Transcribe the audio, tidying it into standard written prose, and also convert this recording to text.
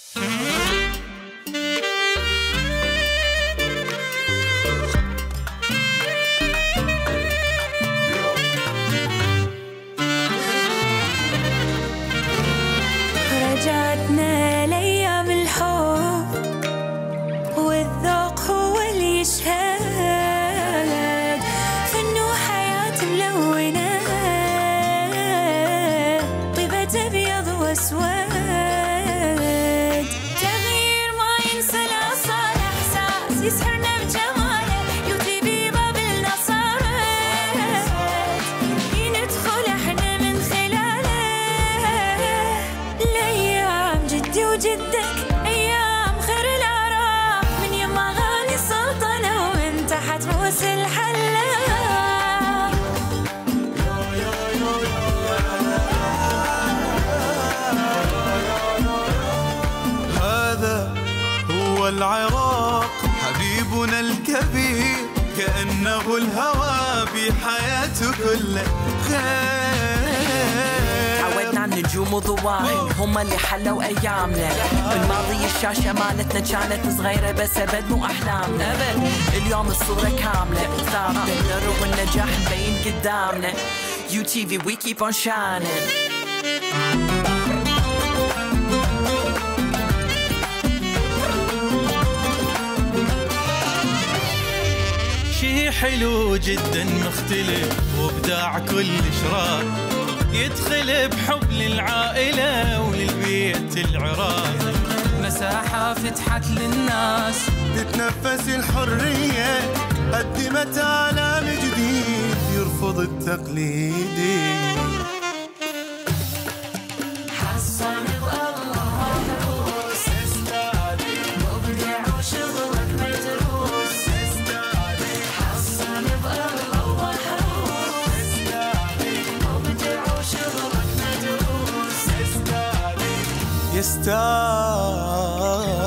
رجعتنا لأيام الحب والذوق هو اللي يشهد، فن وحياة ملونة طيبة أبيض وأسود، تغيير ما ينسى الأصل إحساس يسحرنا بجماله، يوتيفي بابلنا صارت ندخل احنا من خلاله لأيام جدي وجدك، أيام خير الآراء من يما غالي السلطنة وانت حتبوس الحلة. هذا هو العراق حبيبنا الكبير، كأنه الهوى بحياته كله خير. تعودنا على النجوم وضواحي هم اللي حلوا ايامنا، بالماضي الشاشه مالتنا كانت صغيره بس ابد مو احلامنا، اليوم الصوره كامله ثابته نروح النجاح مبين قدامنا. UTV we keep on shining. شي حلو جدا مختلف وابداع كل شراك، يدخل بحب للعائلة وللبيت العراق، مساحة فتحت للناس تتنفس الحرية، قدمت عالم جديد يرفض التقليدي. حصل بالله محروس استعدي مبدع وشغلك مدروس استعدي، حصل بالله محروس استعدي مبدع وشغلك مدروس استعدي يستاهل